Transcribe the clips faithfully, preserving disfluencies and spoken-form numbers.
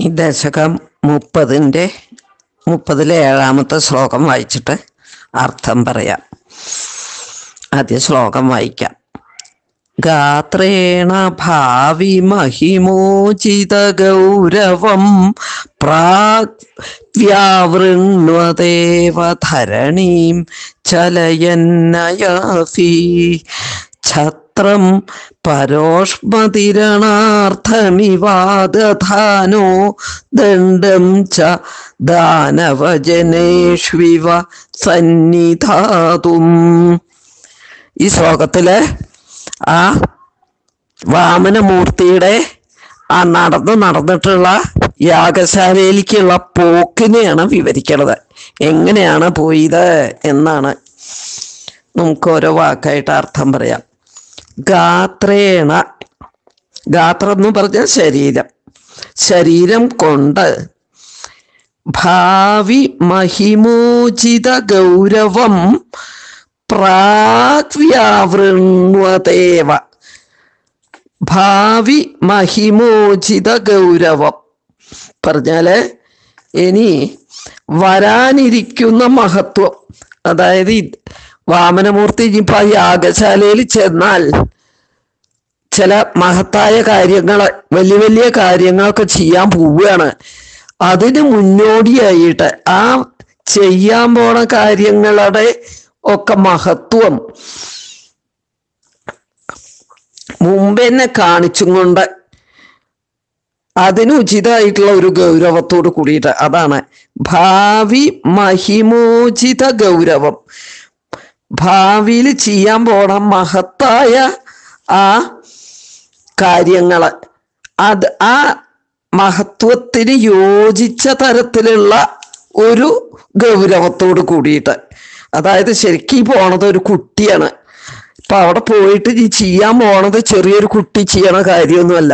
ഈ ദശകം മുപ്പതിൻ്റെ മുപ്പതിലെ ഏഴാമത്തെ ശ്ലോകം വായിച്ചിട്ട് അർത്ഥം പറയാം. ആദ്യ ശ്ലോകം വായിക്കാം. ഗാത്രേണ ഭാവി മഹിമോചിത ഗൗരവം പ്രാഗ് വ്യാവൃണ്വദേവ ധരണീം ചലയന്നയാഫി ഛത്രം പരോഷ്മതിരണാർത്ഥമിവാദധാനോ ദണ്ഡം ച ദാനവജനേഷ്വിവ സന്നിധാതും. ഈ ശ്ലോകത്തില് ആ വാമനമൂർത്തിയുടെ ആ നടന്ന് നടന്നിട്ടുള്ള യാഗശാലയിലേക്കുള്ള പോക്കിനെയാണ് വിവരിക്കുന്നത്. എങ്ങനെയാണ് പോയത് എന്നാണ്. നമുക്ക് ഓരോ വാക്കായിട്ട് അർത്ഥം പറയാം. ഗാത്രേണ, ഗാത്രം എന്ന് പറഞ്ഞാൽ ശരീരം, ശരീരം കൊണ്ട് ഭാവി മഹിമോചിത ഗൗരവം പ്രാഗ്വ്യാവൃണ്വതേവ. ഭാവി മഹിമോചിത ഗൗരവം പറഞ്ഞാല് ഇനി വരാനിരിക്കുന്ന മഹത്വം, അതായത് വാമനമൂർത്തി ഇനിയിപ്പോ ആ യാഗശാലയിൽ ചെന്നാൽ ചില മഹത്തായ കാര്യങ്ങൾ, വലിയ വലിയ കാര്യങ്ങളൊക്കെ ചെയ്യാൻ പോവുകയാണ്. അതിന് മുന്നോടിയായിട്ട് ആ ചെയ്യാൻ പോണ കാര്യങ്ങളുടെ ഒക്കെ മഹത്വം മുമ്പെന്നെ കാണിച്ചും കൊണ്ട് അതിന് ഉചിതമായിട്ടുള്ള ഒരു ഗൗരവത്തോട് കൂടിയിട്ട്, അതാണ് ഭാവി മഹിമോചിത ഗൗരവം. ഭാവിയിൽ ചെയ്യാൻ പോണ മഹത്തായ ആ കാര്യങ്ങള്, അത് ആ മഹത്വത്തിന് യോജിച്ച തരത്തിലുള്ള ഒരു ഗൗരവത്തോട് കൂടിയിട്ട്. അതായത് ശരിക്കും പോണത് ഒരു കുട്ടിയാണ്. ഇപ്പൊ അവിടെ പോയിട്ട് ഈ ചെയ്യാൻ പോണത് ചെറിയൊരു കുട്ടി ചെയ്യണ കാര്യമൊന്നുമല്ല.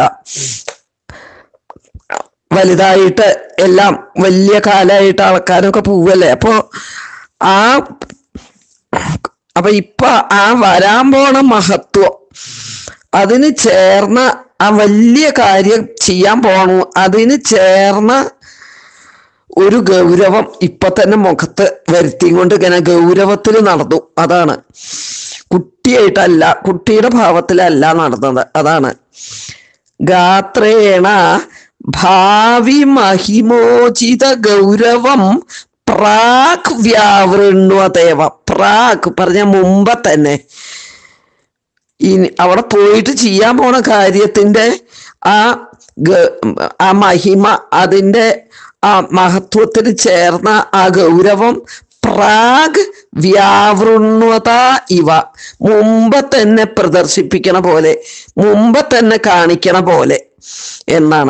വലുതായിട്ട് എല്ലാം വലിയ കാലമായിട്ട് ആൾക്കാരൊക്കെ പോവല്ലേ. അപ്പൊ ആ അപ്പൊ ഇപ്പൊ ആ വരാൻ പോണ മഹത്വം, അതിന് ചേർന്ന ആ വലിയ കാര്യം ചെയ്യാൻ പോണു, അതിന് ചേർന്ന ഒരു ഗൗരവം ഇപ്പൊ തന്നെ മുഖത്ത് വരുത്തിയും കൊണ്ട് ഇങ്ങനെ ഗൗരവത്തിൽ നടന്നു. അതാണ്, കുട്ടിയായിട്ടല്ല, കുട്ടിയുടെ ഭാവത്തിലല്ല നടന്നത്. അതാണ് ഗാത്രേണ ഭാവി മഹിമോചിത ഗൗരവം പ്രാഗ് വ്യാവൃണ്വതേവ. പ്രാഗ് പറഞ്ഞ മുമ്പ് തന്നെ, ഈ അവിടെ പോയിട്ട് ചെയ്യാൻ പോണ കാര്യത്തിന്റെ ആ ആ മഹിമ, അതിന്റെ ആ മഹത്വത്തിന് ചേർന്ന ആ ഗൗരവം പ്രാഗ് വ്യാവൃണ്വത ഇവ, മുമ്പ് തന്നെ പ്രദർശിപ്പിക്കണ പോലെ, മുമ്പ് തന്നെ കാണിക്കണ പോലെ എന്നാണ്.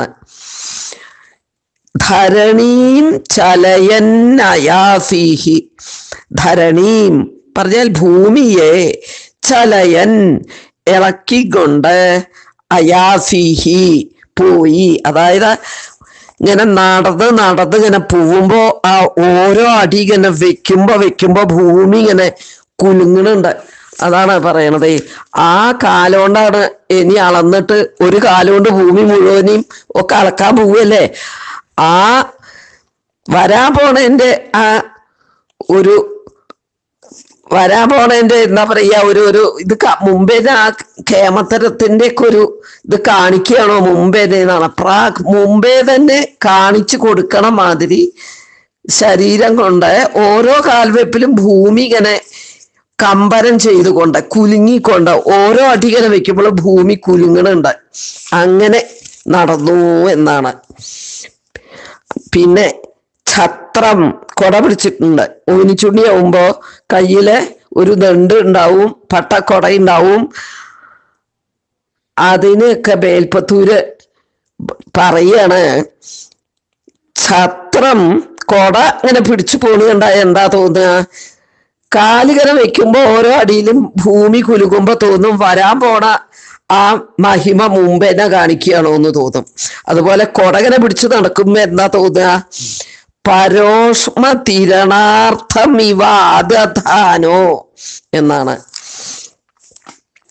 ധരണീം ചലയന്നയാഫീഹി. ധരണീം പറഞ്ഞാൽ ഭൂമിയെ, ചലയൻ ഇളക്കിക്കൊണ്ട്, അയാഫീഹി പോയി. അതായത് ഇങ്ങനെ നടന്ന് നടന്ന് ഇങ്ങനെ പോവുമ്പോ ആ ഓരോ അടി ഇങ്ങനെ വെക്കുമ്പോ വെക്കുമ്പോ ഭൂമി ഇങ്ങനെ കുലുങ്ങുന്നുണ്ട്. അതാണ് പറയണത്. ആ കാലുകൊണ്ടാണ് ഇനി അളന്നിട്ട് ഒരു കാലുകൊണ്ട് ഭൂമി മുഴുവനെയും ഒക്കെ അളക്കാൻ പോവല്ലേ. ആ വരാൻ പോണേന്റെ ആ ഒരു വരാൻ പോണേന്റെ എന്താ പറയാ, ഒരു ഒരു ഇത് മുമ്പേ ആ കേമത്തരത്തിന്റെ ഒക്കെ ഒരു ഇത് കാണിക്കുകയാണോ മുമ്പേ എന്നാണ്. പ്രാഗ് മുമ്പേ തന്നെ കാണിച്ചു കൊടുക്കണ മാതിരി ശരീരം കൊണ്ട് ഓരോ കാൽവെപ്പിലും ഭൂമി ഇങ്ങനെ കമ്പരം ചെയ്തുകൊണ്ട്, കുലുങ്ങിക്കൊണ്ട്, ഓരോ അടി ഇങ്ങനെ വെക്കുമ്പോൾ ഭൂമി കുലുങ്ങണുണ്ട്. അങ്ങനെ നടന്നു എന്നാണ്. പിന്നെ ഛത്രം, കൊട പിടിച്ചിട്ടുണ്ട്. ഊനിച്ചുണ്ടിയാവുമ്പോ കയ്യില് ഒരു ദണ്ട് ഉണ്ടാവും, പട്ടക്കൊട ഉണ്ടാവും. അതിനൊക്കെ മേൽപ്പത്തൂര് പറയാണ്, ഛത്രം കൊട ഇങ്ങനെ പിടിച്ചു പോണുണ്ടായ എന്താ തോന്നുക, കാലിങ്ങനെ വെക്കുമ്പോ ഓരോ അടിയിലും ഭൂമി കുലുകുമ്പോ തോന്നും വരാൻ പോണ ആ മഹിമ മുമ്പെന്നെ കാണിക്കുകയാണോ എന്ന് തോന്നും. അതുപോലെ കൊടകനെ പിടിച്ചു നടക്കുമ്പോ എന്താ തോന്നുക, പരോഷ്മ തിരണാർത്ഥമിവാദധാനോ എന്നാണ്.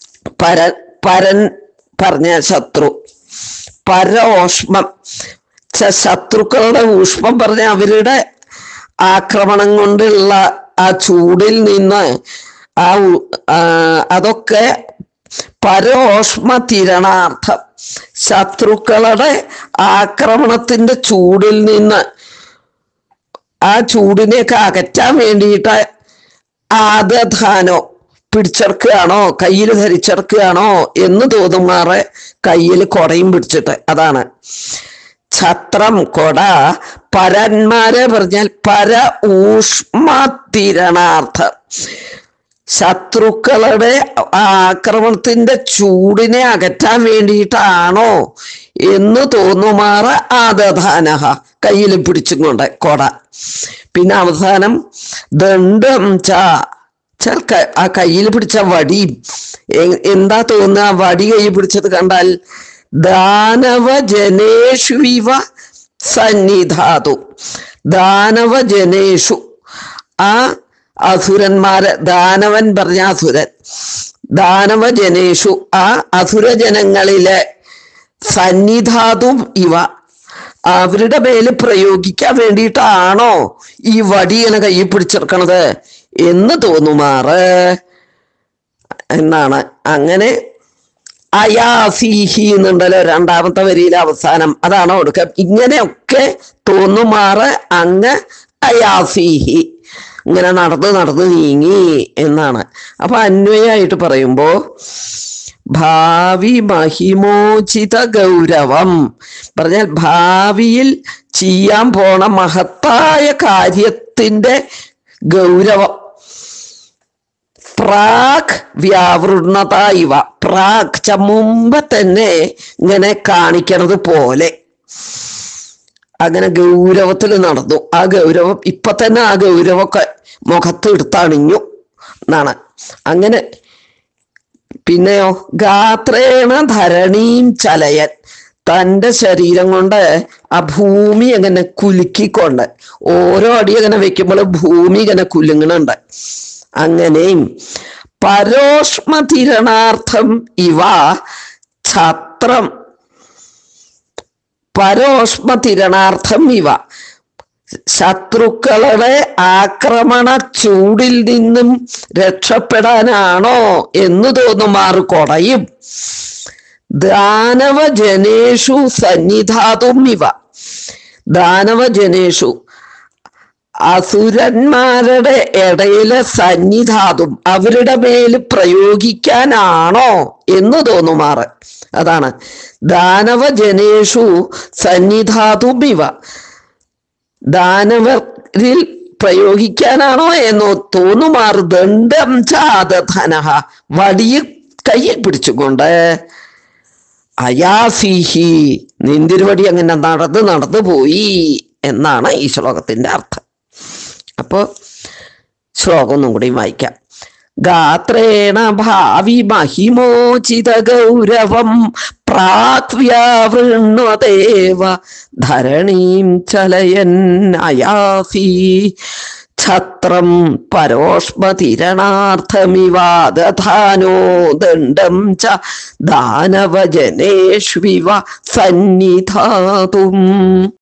പരൻ പരൻ പറഞ്ഞ ശത്രു, പരോഷ്മം ശത്രുക്കളുടെ ഊഷ്മം പറഞ്ഞ അവരുടെ ആക്രമണം കൊണ്ടുള്ള ആ ചൂടിൽ നിന്ന് ആ അതൊക്കെ പരോഷ്മ തിരണാർത്ഥം, ശത്രുക്കളുടെ ആക്രമണത്തിന്റെ ചൂടിൽ നിന്ന് ആ ചൂടിനെയൊക്കെ അകറ്റാൻ വേണ്ടിയിട്ട് ആദധാനോ പിടിച്ചെടുക്കുകയാണോ, കയ്യിൽ ധരിച്ചെടുക്കുകയാണോ എന്ന് തോന്നുമാറെ കയ്യിൽ കൊടയും പിടിച്ചിട്ട്. അതാണ് ഛത്രം, കൊട. പരന്മാരെ പറഞ്ഞാൽ പര ഊഷ്മത്തിരണാർത്ഥം, ശത്രുക്കളുടെ ആക്രമണത്തിന്റെ ചൂടിനെ അകറ്റാൻ വേണ്ടിയിട്ടാണോ എന്ന് തോന്നുമാറ് ആദധാനഹ, കയ്യിൽ പിടിച്ചും കൊണ്ട് കൊട. പിന്നെ അവസാനം ദണ്ഡം ച, ആ കയ്യിൽ പിടിച്ച വടി എന്താ തോന്നുക? വടി കയ്യിൽ പിടിച്ചത് കണ്ടാൽ ദാനവ ജനേഷുവിവ സന്നിധാതു. ദാനവ ജനേഷു, ആ അസുരന്മാര്, ദാനവൻ പറഞ്ഞ അസുരൻ, ദാനവ ജനേഷു ആ അസുരജനങ്ങളിലെ സന്നിധാതും ഇവ, അവരുടെ മേല് പ്രയോഗിക്കാൻ വേണ്ടിയിട്ടാണോ ഈ വടി ഇങ്ങനെ കയ്യിൽ പിടിച്ചെടുക്കണത് എന്ന് തോന്നുമാറ് എന്നാണ്. അങ്ങനെ അയാസീഹി എന്നുണ്ടല്ലോ രണ്ടാമത്തെ വരിയിലെ അവസാനം, അതാണ് കൊടുക്ക. ഇങ്ങനെയൊക്കെ തോന്നുമാറ് അങ്ങ് അയാസീഹി, ഇങ്ങനെ നടന്ന് നടന്ന് നീങ്ങി എന്നാണ്. അപ്പൊ അന്വയായിട്ട് പറയുമ്പോ ഭാവി മഹിമോചിത ഗൗരവം പറഞ്ഞാൽ ഭാവിയിൽ ചെയ്യാൻ പോണ മഹത്തായ കാര്യത്തിന്റെ ഗൗരവം. പ്രാക് വ്യാവൃണത ഇവ, പ്രാക് ച മുമ്പ് തന്നെ ഇങ്ങനെ കാണിക്കണത് പോലെ അങ്ങനെ ഗൗരവത്തിൽ നടന്നു. ആ ഗൗരവം ഇപ്പൊ തന്നെ ആ ഗൗരവമൊക്കെ മുഖത്ത് എടുത്തണിഞ്ഞു എന്നാണ്. അങ്ങനെ പിന്നെയോ ഗാത്രേണ ധരണീം ചലയൻ, തൻ്റെ ശരീരം കൊണ്ട് ആ ഭൂമി അങ്ങനെ കുലുക്കിക്കൊണ്ട്, ഓരോ അടി അങ്ങനെ വെക്കുമ്പോൾ ഭൂമി ഇങ്ങനെ കുലുങ്ങണുണ്ട്. അങ്ങനെയും പരോഷ്മതിരണാർത്ഥം ഇവ ഛത്രം, പരോഷ്മതിരണാർത്ഥം ഇവ, ശത്രുക്കളുടെ ആക്രമണ ചൂടിൽ നിന്നും രക്ഷപ്പെടാനാണോ എന്ന് തോന്നുമാറ് കൊടയും. ദാനവ ജനേഷു സന്നിധാതും ഇവ, ദാനവ ജനേഷു അസുരന്മാരുടെ ഇടയിലെ സന്നിധാതും, അവരുടെ മേല് പ്രയോഗിക്കാനാണോ എന്ന് തോന്നുമാറ്. അതാണ് ദാനവ ജനേഷു സന്നിധാതും ഇവ, ദാനവരിൽ പ്രയോഗിക്കാനാണോ എന്നോ തോന്നുമാറ് ദണ്ഡം ചാദധനഹ, വടിയിൽ കയ്യിൽ പിടിച്ചുകൊണ്ട് അയാസീഹി, നിന്തിരുവടി അങ്ങനെ നടന്ന് നടന്നു പോയി എന്നാണ് ഈ ശ്ലോകത്തിന്റെ അർത്ഥം. അപ്പോ ശ്ലോകം ഒന്നും കൂടി വായിക്കാം. ഗാത്രേണ ഭാവി മഹിമോചിത ഗൗരവം പ്രാക്വ്യാവൃണ്വദേവ ധരണീം ചലയൻ അയാസി ഛത്രം പരോഷ്മതിരണാർത്ഥമിവാദധാനോ ദണ്ഡം ച ദാനവജനേഷ്വിവ സന്നിധാതും.